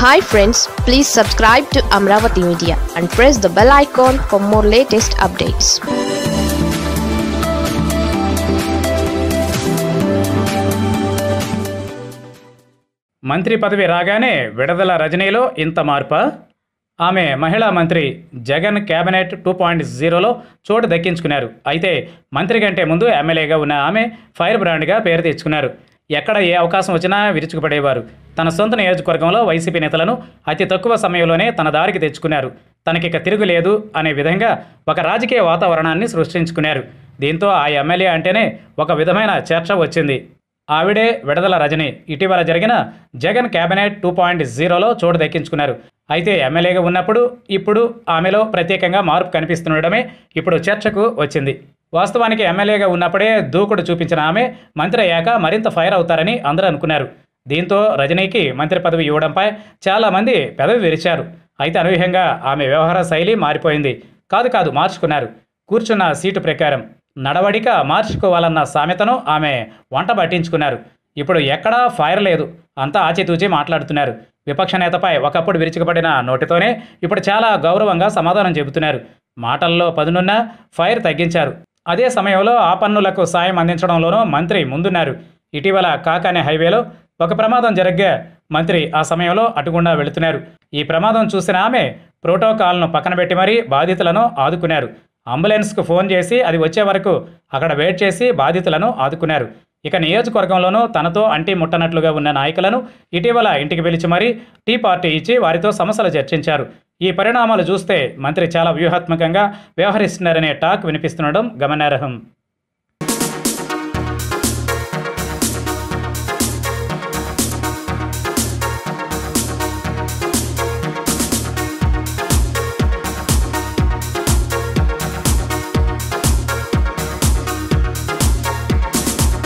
Hi friends, please subscribe to Amaravathi Media and press the bell icon for more latest updates. మంత్రి పదవి రాగానే విడదల రజనీలో ఇంత మార్పా? ఆమె మహిళా మంత్రి జగన్ కేబినెట్ 2.0లో చోటు దక్కించుకున్నారు. అయితే మంత్రి కంటే ముందు ఎమ్మెల్యేగా ఉన్న ఆమె ఫైర్ బ్రాండ్గా పేరు తెచ్చుకున్నారు. ఎక్కడ ఏ అవకాశం వచ్చినా విరుచుకుపడేవారు. తన సొంత నియోజకవర్గంలో వైసీపీ నేతలను అతి తక్కువ సమయంలోనే తన దారికి తెచ్చుకున్నారు. తనకిక తిరుగులేదు అనే విధంగా ఒక రాజకీయ వాతావరణాన్ని సృష్టించుకున్నారు. దీంతో ఆ ఎమ్మెల్యే అంటేనే ఒక విధమైన చర్చ వచ్చింది. ఆవిడే విడదల రజని. ఇటీవల జరిగిన జగన్ కేబినెట్ 2.0లో చోటు దక్కించుకున్నారు. అయితే ఎమ్మెల్యేగా ఉన్నప్పుడు ఇప్పుడు ఆమెలో ప్రత్యేకంగా మార్పు కనిపిస్తుండడమే ఇప్పుడు చర్చకు వచ్చింది. వాస్తవానికి ఎమ్మెల్యేగా ఉన్నప్పుడే దూకుడు చూపించిన ఆమె మంత్రి అయ్యాక మరింత ఫైర్ అవుతారని అందరూ అనుకున్నారు. దీంతో రజనీకి మంత్రి పదవి ఇవ్వడంపై చాలామంది పెదవి విరిచారు. అయితే అనూహ్యంగా ఆమె వ్యవహార శైలి మారిపోయింది. కాదు మార్చుకున్నారు. కూర్చున్న సీటు ప్రకారం నడవడిక మార్చుకోవాలన్న సామెతను ఆమె వంట పట్టించుకున్నారు. ఇప్పుడు ఎక్కడా ఫైర్ లేదు. అంతా ఆచితూచి మాట్లాడుతున్నారు. విపక్ష నేతపై ఒకప్పుడు విరుచుకుపడిన నోటితోనే ఇప్పుడు చాలా గౌరవంగా సమాధానం చెబుతున్నారు. మాటల్లో పదునున్న ఫైర్ తగ్గించారు. అదే సమయంలో ఆపన్నులకు సాయం అందించడంలోనూ మంత్రి ముందున్నారు. ఇటీవల కాకానే హైవేలో ఒక ప్రమాదం జరగ్గా మంత్రి ఆ సమయంలో అటుగుండా వెళుతున్నారు. ఈ ప్రమాదం చూసిన ఆమె ప్రోటోకాల్ను పక్కన పెట్టి మరీ బాధితులను ఆదుకున్నారు. అంబులెన్స్కు ఫోన్ చేసి అది వచ్చే వరకు అక్కడ వెయిట్ చేసి బాధితులను ఆదుకున్నారు. ఇక నియోజకవర్గంలోనూ తనతో అంటి ముట్టనట్లుగా ఉన్న నాయకులను ఇటీవల ఇంటికి పిలిచి మరీ టీ పార్టీ ఇచ్చి వారితో సమస్యలు చర్చించారు. ఈ పరిణామాలు చూస్తే మంత్రి చాలా వ్యూహాత్మకంగా వ్యవహరిస్తున్నారనే టాక్ వినిపిస్తుండడం గమనార్హం.